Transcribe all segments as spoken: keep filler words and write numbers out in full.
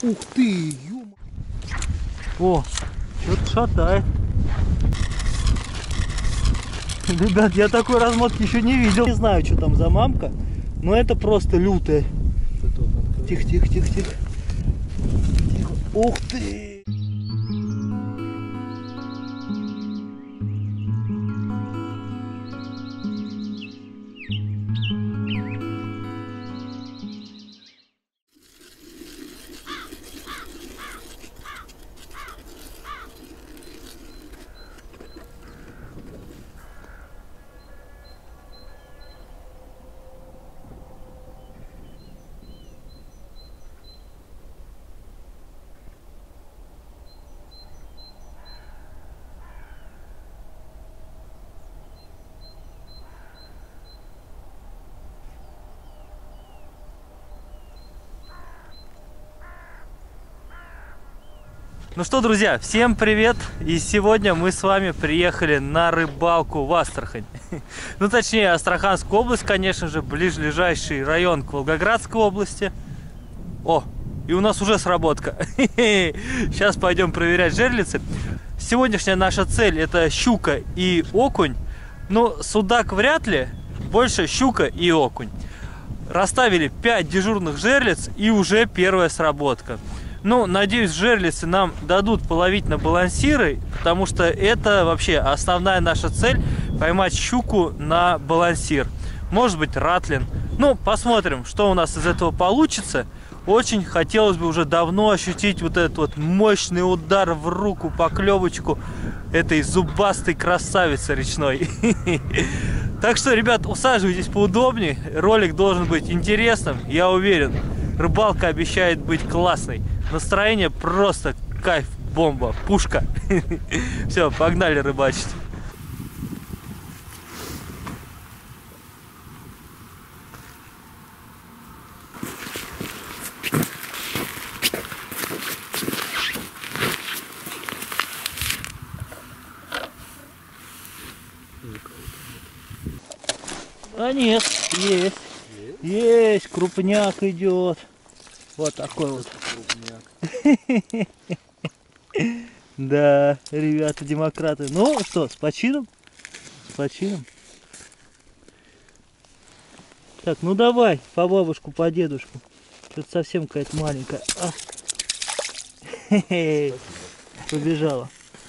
Ух ты, ё... О, что-то шатает. Ребят, я такой размотки еще не видел. Не знаю, что там за мамка, но это просто лютая. Тихо, тихо, тихо, тихо. Тихо. Ух ты! Ну что, друзья, всем привет! И сегодня мы с вами приехали на рыбалку в Астрахань. Ну, точнее, Астраханскую область, конечно же, ближайший район к Волгоградской области. О, и у нас уже сработка. Сейчас пойдем проверять жерлицы. Сегодняшняя наша цель — это щука и окунь. Но судак вряд ли, больше щука и окунь. Расставили пять дежурных жерлиц, и уже первая сработка. Ну, надеюсь, жерлицы нам дадут половить на балансиры, потому что это вообще основная наша цель — поймать щуку на балансир. Может быть, ратлин. Ну, посмотрим, что у нас из этого получится. Очень хотелось бы уже давно ощутить вот этот вот мощный удар в руку, поклевочку этой зубастой красавицы речной. Так что, ребят, усаживайтесь поудобнее. Ролик должен быть интересным, я уверен. Рыбалка обещает быть классной. Настроение просто кайф, бомба, пушка. Все, погнали рыбачить. А нет, есть. Есть, крупняк идет. Вот такой вот. Крупняк. Да, ребята, демократы. Ну что, с почином? С почином. Так, ну давай, по бабушку, по дедушку. Что-то совсем какая-то маленькая. А. Побежала.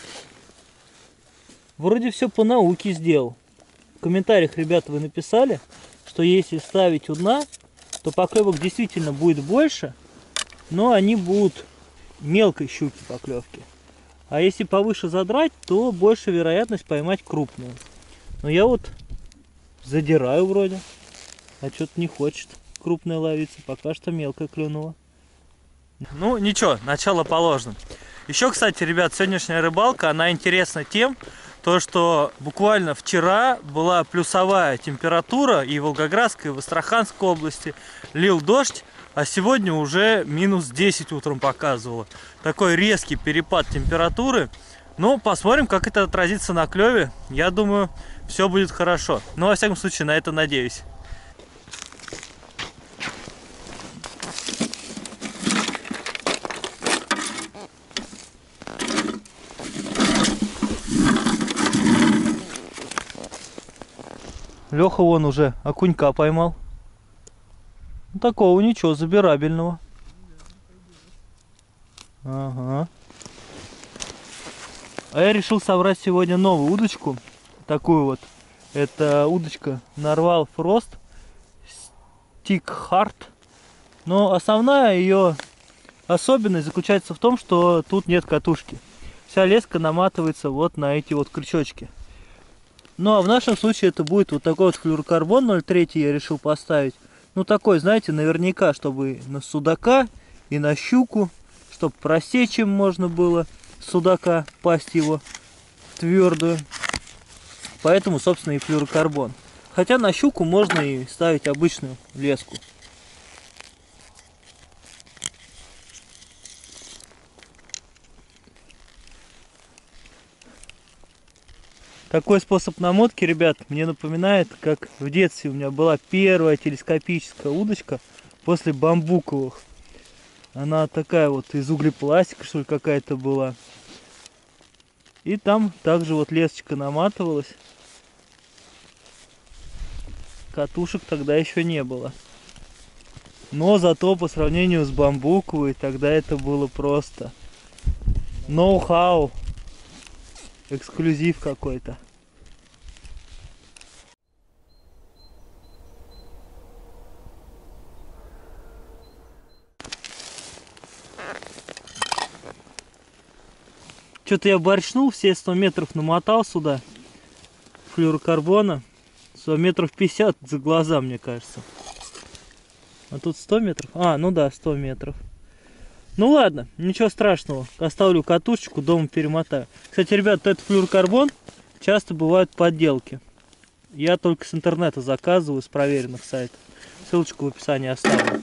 Вроде все по науке сделал. В комментариях, ребята, вы написали, что если ставить у дна, то поклевок действительно будет больше, но они будут мелкой щуки поклевки. А если повыше задрать, то больше вероятность поймать крупную. Но я вот задираю вроде, а что-то не хочет крупная ловиться, пока что мелкая клюнула. Ну ничего, начало положено. Еще, кстати, ребят, сегодняшняя рыбалка, она интересна тем, то, что буквально вчера была плюсовая температура и в Волгоградской, и в Астраханской области, лил дождь, а сегодня уже минус десять утром показывало. Такой резкий перепад температуры. Ну, посмотрим, как это отразится на клеве. Я думаю, все будет хорошо. Но, во всяком случае, на это надеюсь. Леха вон уже окунька поймал. Ну, такого ничего, забирабельного. Ага. А я решил собрать сегодня новую удочку. Такую вот. Это удочка Narwhal Frost Stick Hard. Но основная ее особенность заключается в том, что тут нет катушки. Вся леска наматывается вот на эти вот крючочки. Ну а в нашем случае это будет вот такой вот флюорокарбон ноль три я решил поставить. Ну такой, знаете, наверняка, чтобы на судака и на щуку, чтобы просечь им можно было судака, пасть его твердую. Поэтому, собственно, и флюорокарбон. Хотя на щуку можно и ставить обычную леску. Такой способ намотки, ребят, мне напоминает, как в детстве у меня была первая телескопическая удочка после бамбуковых. Она такая вот из углепластика, что ли, какая-то была. И там также вот лесочка наматывалась. Катушек тогда еще не было. Но зато по сравнению с бамбуковой, тогда это было просто ноу-хау. Эксклюзив какой-то. Что-то я борщнул, все сто метров намотал сюда флюорокарбона. сто метров пятьдесят за глаза, мне кажется. А тут сто метров? А, ну да, сто метров. Ну ладно, ничего страшного. Оставлю катушечку, дома перемотаю. Кстати, ребят, этот флюорокарбон часто бывают подделки. Я только с интернета заказываю, с проверенных сайтов. Ссылочку в описании оставлю.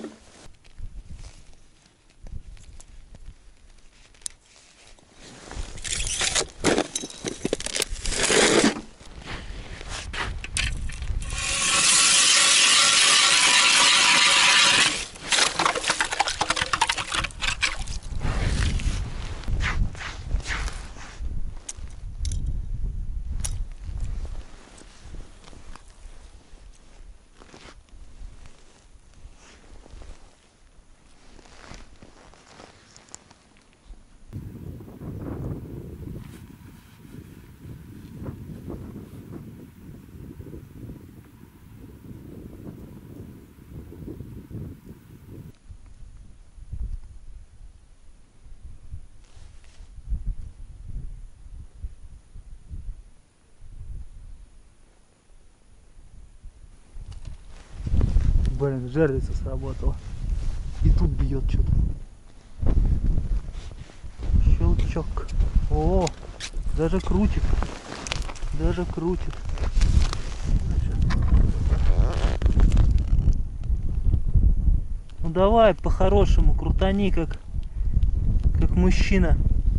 Блин, жерлица сработала. И тут бьет что-то. Щелчок. О, даже крутит. Даже крутит. Ну давай, по-хорошему, крутани, как, как мужчина.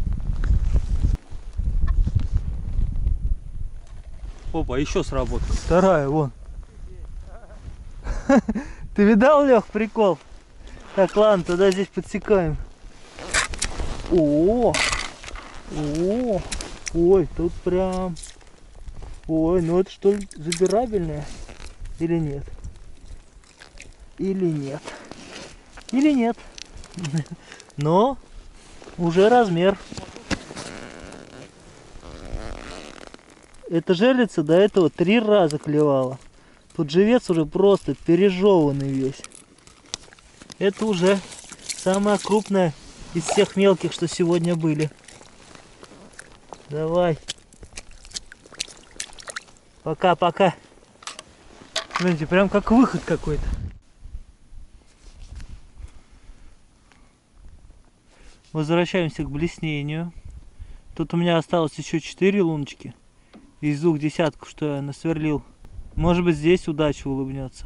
Опа, еще сработала. Вторая, вон. Ты видал, Лех, прикол? Так, ладно, тогда здесь подсекаем. О, о, ой, тут прям. Ой, ну это что ли забирабельное? Или нет? Или нет? Или нет? Но уже размер. Эта жерлица до этого три раза клевала. Тут живец уже просто пережеванный весь. Это уже самая крупная из всех мелких, что сегодня были. Давай. Пока-пока. Смотрите, прям как выход какой-то. Возвращаемся к блеснению. Тут у меня осталось еще четыре луночки из двух десятков, что я насверлил. Может быть, здесь удача улыбнется.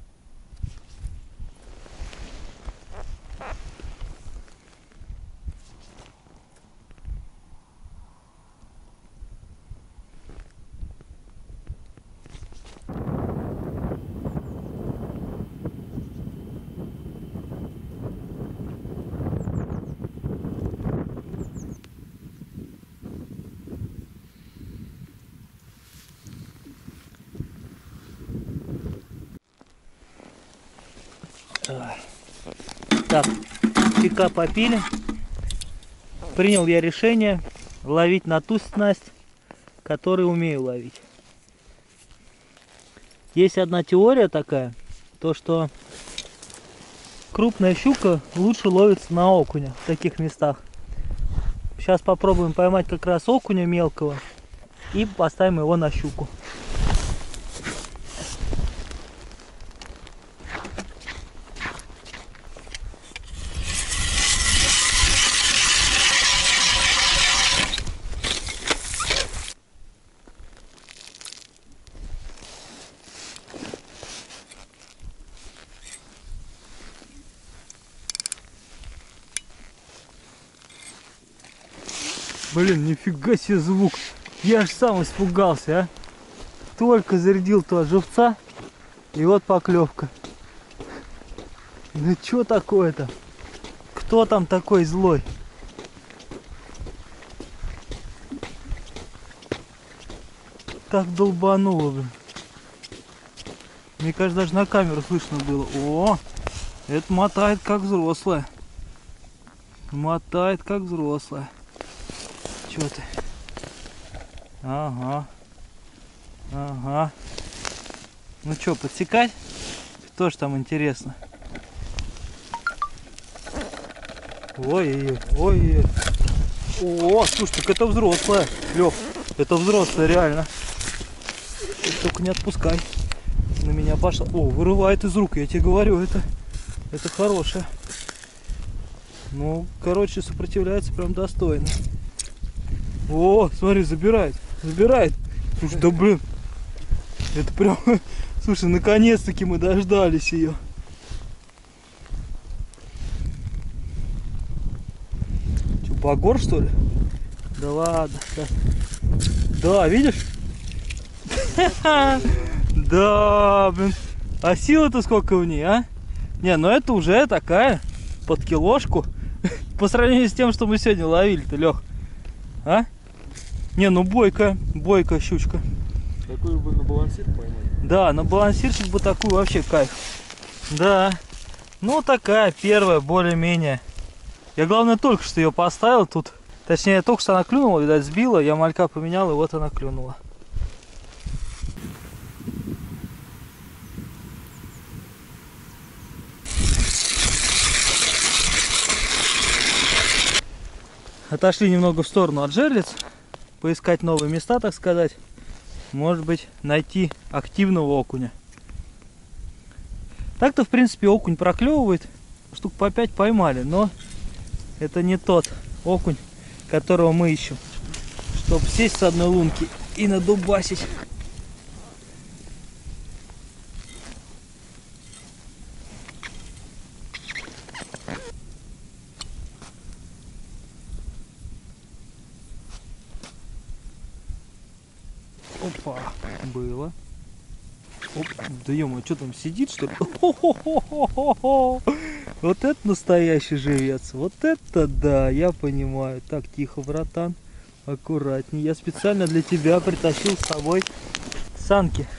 Так, фика попили. Принял я решение ловить на ту снасть, которую умею ловить. Есть одна теория такая, то что крупная щука лучше ловится на окуня в таких местах. Сейчас попробуем поймать как раз окуня мелкого и поставим его на щуку. Блин, нифига себе звук. Я аж сам испугался, а. Только зарядил то живца, и вот поклевка. Ну что такое-то? Кто там такой злой? Так долбануло, блин. Мне кажется, даже на камеру слышно было. О, это мотает как взрослая. Мотает как взрослая. Чё ты? Ага. Ага. Ну чё, подсекать? Что ж там интересно? Ой-ой-ой. Ой-ой. О, слушай, так это взрослая. Лёх, это взрослая, реально. Только не отпускай. На меня пошла. О, вырывает из рук, я тебе говорю, это, это хорошее. Ну, короче, сопротивляется прям достойно. О, смотри, забирает, забирает. Слушай, да блин, это прям, слушай, наконец-таки мы дождались ее. Че, багор, что ли? Да ладно. Да, да, видишь? Да, блин. А сила-то сколько в ней, а? Не, ну это уже такая, под килошку. По сравнению с тем, что мы сегодня ловили-то, Лех. А? Не, ну бойкая, бойкая щучка. Такую бы на балансир поймать. Да, на балансирчик бы такую вообще кайф. Да. Ну такая первая, более-менее. Я, главное, только что ее поставил тут. Точнее, только что она клюнула, видать, сбила. Я малька поменял, и вот она клюнула. Отошли немного в сторону от жерлиц, поискать новые места, так сказать. Может быть, найти активного окуня. Так-то, в принципе, окунь проклевывает. Штук по пять поймали, но это не тот окунь, которого мы ищем. Чтобы сесть с одной лунки и надубасить. Опа, было. Оп, да ё-моё, что там сидит, что ли? Хо-хо-хо-хо-хо. Вот это настоящий живец. Вот это да, я понимаю. Так, тихо, братан. Аккуратней. Я специально для тебя притащил с собой санки.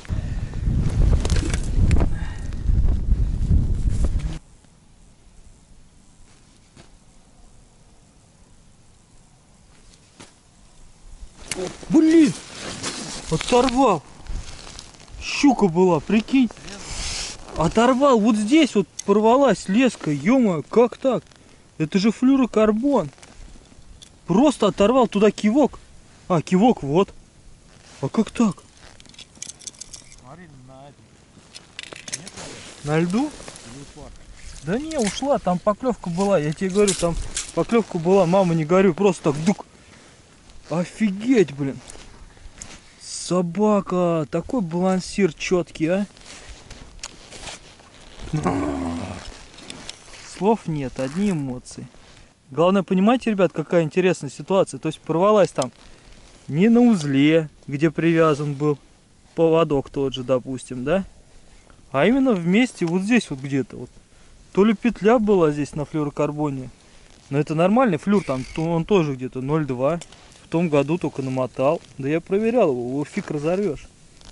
Блин! Оторвал! Щука была, прикинь! Оторвал! Вот здесь вот порвалась леска, ё-моё, как так? Это же флюрокарбон! Просто оторвал туда кивок! А, кивок, вот! А как так? Смотри, на этом. Нет, на льду? Да не, ушла, там поклевка была, я тебе говорю, там поклевка была, мама, не горю, просто так дук! Офигеть, блин! Собака! Такой балансир четкий, а! Слов нет, одни эмоции. Главное, понимаете, ребят, какая интересная ситуация. То есть порвалась там не на узле, где привязан был поводок тот же, допустим, да? А именно вместе вот здесь вот где-то. Вот. То ли петля была здесь на флюрокарбоне. Но это нормальный флюр, там он тоже где-то ноль два. В том году только намотал. Да я проверял его, его фиг разорвешь.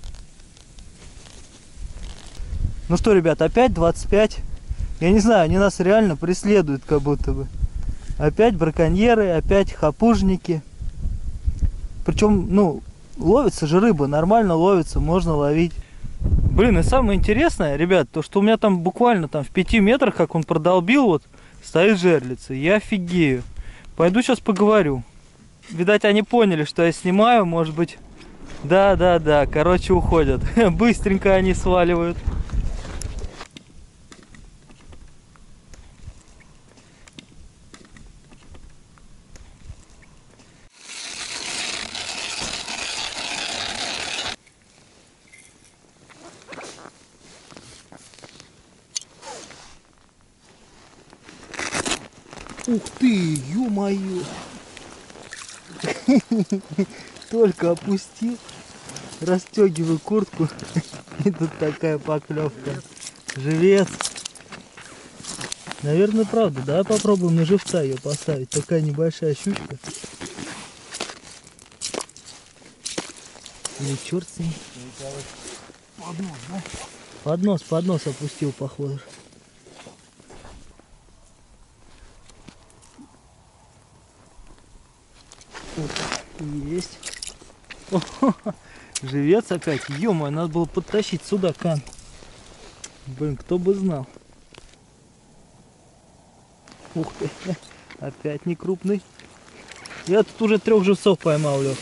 Ну что, ребят, опять двадцать пять. Я не знаю, они нас реально преследуют как будто бы. Опять браконьеры, опять хапужники. Причем, ну, ловится же рыба, нормально ловится, можно ловить. Блин, и самое интересное, ребят, то что у меня там буквально там в пяти метрах, как он продолбил, вот, стоит жерлица. Я офигею. Пойду сейчас поговорю. Видать, они поняли, что я снимаю, может быть. Да, да, да, короче, уходят. Быстренько они сваливают. Ух ты, ё-моё! Только опустил, расстегиваю куртку, и тут такая поклевка. Живец! Наверное, правда. Давай попробуем на живца ее поставить. Такая небольшая щучка. Или черт с ней. Поднос, да? Поднос, поднос опустил, походу. Есть. О, живец опять. Ё-моё, надо было подтащить сюда кан. Блин, кто бы знал. Ух ты, опять не крупный. Я тут уже трех живцов поймал, Лёх.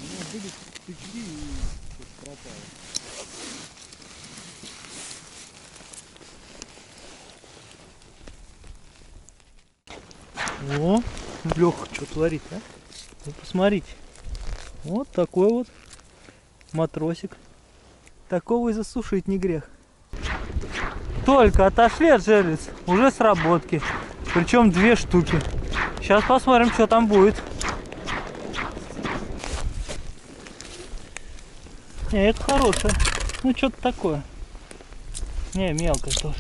О, Лёха, что творит, а? Вы посмотрите. Вот такой вот матросик. Такого и засушить не грех. Только отошли от жерлиц, уже сработки. Причем две штуки. Сейчас посмотрим, что там будет. Не, это хорошее. Ну, что-то такое. Не, мелкое тоже.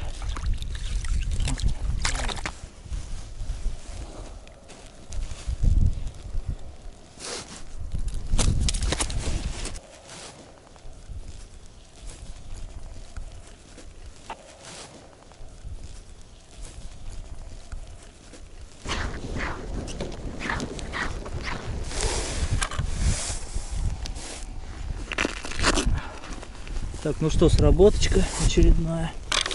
Так, ну что, сработочка очередная.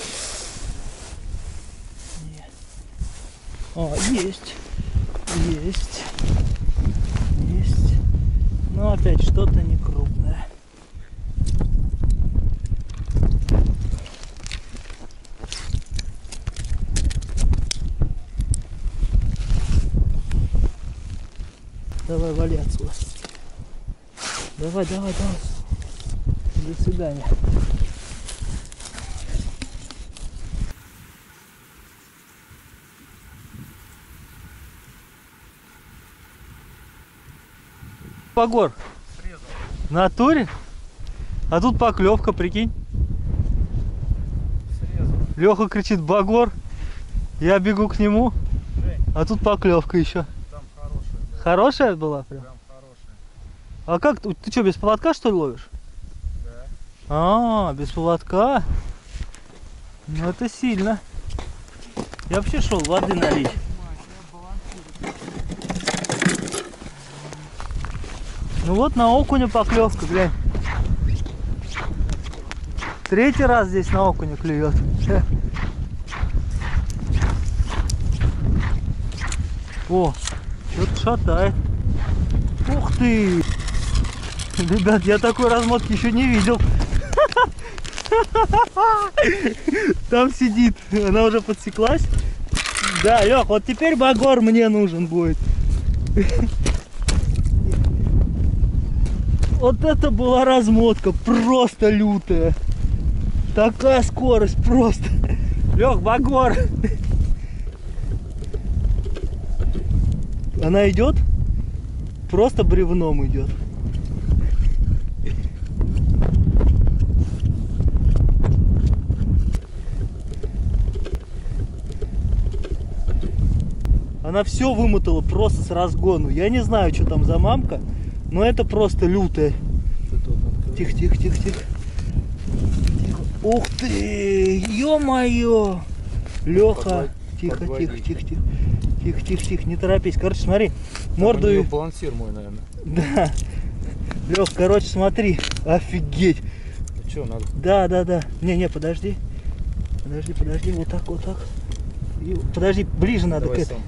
Нет. О, есть. Есть. Есть. Но опять что-то не крупное. Давай, вали отсюда. Давай, давай, давай. До свидания. Багор. Срезал. В натуре? А тут поклевка, прикинь. Срезал. Леха кричит: багор. Я бегу к нему. Жень. А тут поклевка еще. Там хорошая была. Хорошая была прям? Прям хорошая. А как? Ты что, без поводка что ли ловишь? А, без поводка? Ну это сильно. Я вообще шел воды налить. Ну вот на окуня поклевка, глянь. Третий раз здесь на окуня клюет. О, что-то шатает. Ух ты! Ребят, я такой размотки еще не видел. Там сидит, она уже подсеклась. Да, Лех, вот теперь багор мне нужен будет. Вот это была размотка, просто лютая. Такая скорость, просто. Лех, багор. Она идет, просто бревном идет. Она все вымотала просто с разгону. Я не знаю, что там за мамка, но это просто лютая. Тихо, тихо, тихо, тихо. Ух ты! Ё-моё! Леха, тихо, тихо, тихо, тихо. Тихо, тихо, тихо, не торопись. Короче, смотри, морду. Балансир мой, наверное. Да. Лех, короче, смотри. Офигеть. Ну что, надо? Да, да, да. Не, не, подожди. Подожди, подожди. Вот так, вот так. И, подожди, ближе надо. Давай к этой.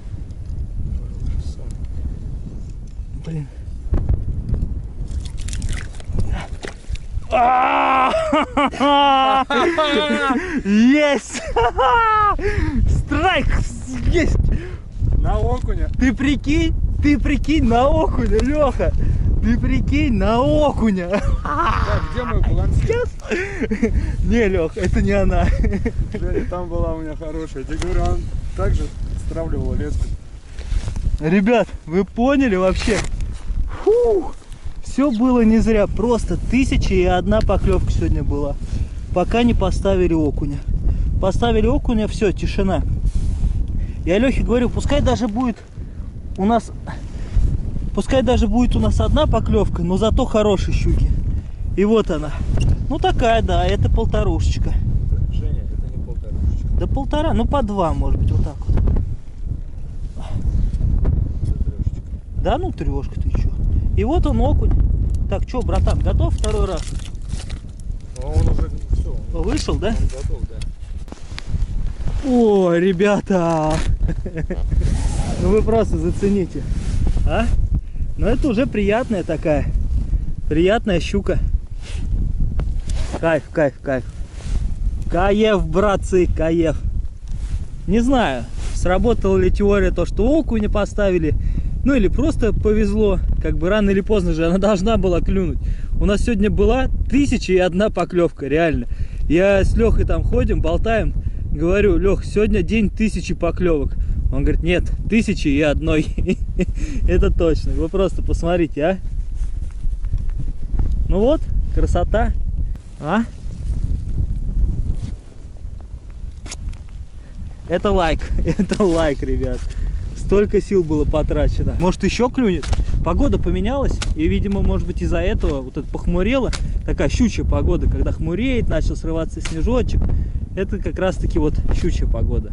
Блин. Есть! Страйк! Есть! На окуня. Ты прикинь, ты прикинь на окуня, Леха! Ты прикинь на окуня! Так, где мой балансир? Не, Лех, это не она. Женя, там была у меня хорошая. Я говорю, он также стравливал леску. Ребят, вы поняли вообще? Фух, все было не зря. Просто тысяча и одна поклевка сегодня была. Пока не поставили окуня. Поставили окуня, все, тишина. Я Лехе говорю, пускай даже будет у нас, пускай даже будет у нас одна поклевка, но зато хорошие щуки. И вот она. Ну такая, да, это полторушечка. Женя, это не полторушечка. Да полтора, ну по два, может быть, вот так вот. Трешечка. Да, ну трешка, ты чё. И вот он окунь. Так, чё, братан, готов второй раз? А он уже все. Он, Вышел, да? он готов, да. О, ребята! Ну вы просто зацените. А? Ну это уже приятная такая. Приятная щука. Кайф, кайф, кайф. Кайф, братцы, кайф. Не знаю, сработала ли теория то, что окуня поставили. Ну или просто повезло. Как бы рано или поздно же она должна была клюнуть. У нас сегодня была тысяча и одна поклевка, реально. Я с Лехой там ходим, болтаем. Говорю, Лех, сегодня день тысячи поклевок. Он говорит, нет, тысячи и одной. Это точно. Вы просто посмотрите, а. Ну вот, красота. А? Это лайк. Это лайк, ребят. Столько сил было потрачено. Может, еще клюнет? Погода поменялась. И, видимо, может быть, из-за этого вот это похмурело. Такая щучья погода, когда хмуреет, начал срываться снежочек. Это как раз таки вот щучья погода.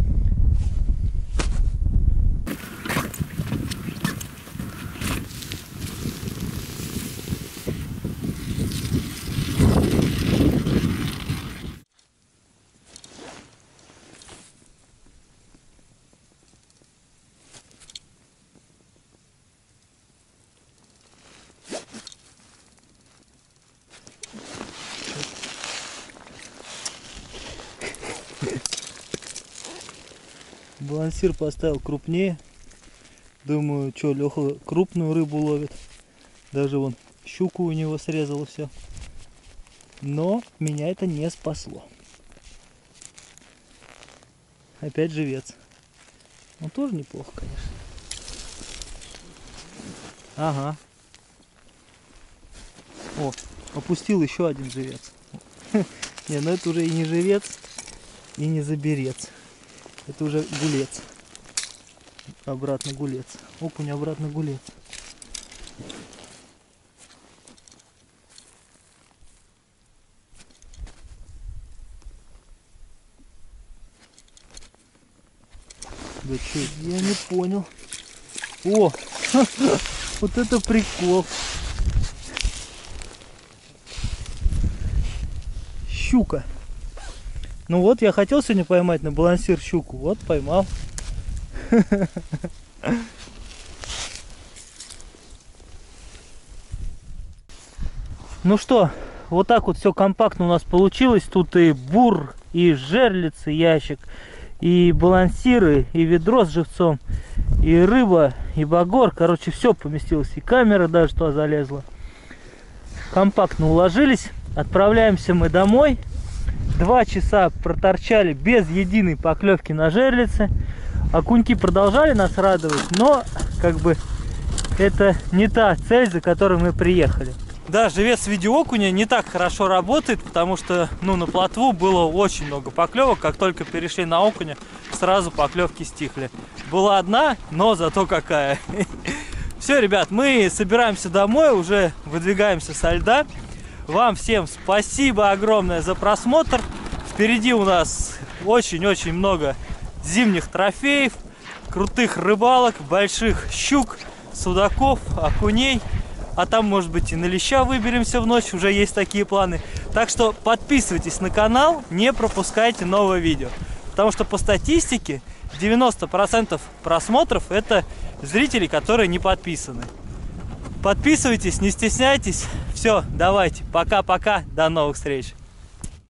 Балансир поставил крупнее. Думаю, что Леха крупную рыбу ловит. Даже вон щуку у него срезало все. Но меня это не спасло. Опять живец. Он тоже неплохо, конечно. Ага. О, опустил еще один живец. Не, ну это уже и не живец, и не заберец. Это уже гулец. Обратно гулец. Окунь, обратно гулец. Да что, я не понял. О, вот это прикол. Щука. Ну вот, я хотел сегодня поймать на балансир щуку. Вот, поймал. Ну что, вот так вот все компактно у нас получилось. Тут и бур, и жерлицы, ящик, и балансиры, и ведро с живцом, и рыба, и багор. Короче, все поместилось. И камера даже туда залезла. Компактно уложились. Отправляемся мы домой. Два часа проторчали без единой поклевки на жерлице. Окуньки продолжали нас радовать, но как бы это не та цель, за которой мы приехали. Да, живец в виде окуня не так хорошо работает, потому что ну, на плотву было очень много поклевок. Как только перешли на окуня, сразу поклевки стихли. Была одна, но зато какая. Все, ребят, мы собираемся домой, уже выдвигаемся со льда. Вам всем спасибо огромное за просмотр. Впереди у нас очень-очень много зимних трофеев, крутых рыбалок, больших щук, судаков, окуней. А там, может быть, и на леща выберемся в ночь, уже есть такие планы. Так что подписывайтесь на канал, не пропускайте новые видео. Потому что по статистике девяносто процентов просмотров это зрители, которые не подписаны. Подписывайтесь, не стесняйтесь. Все, давайте, пока-пока, до новых встреч.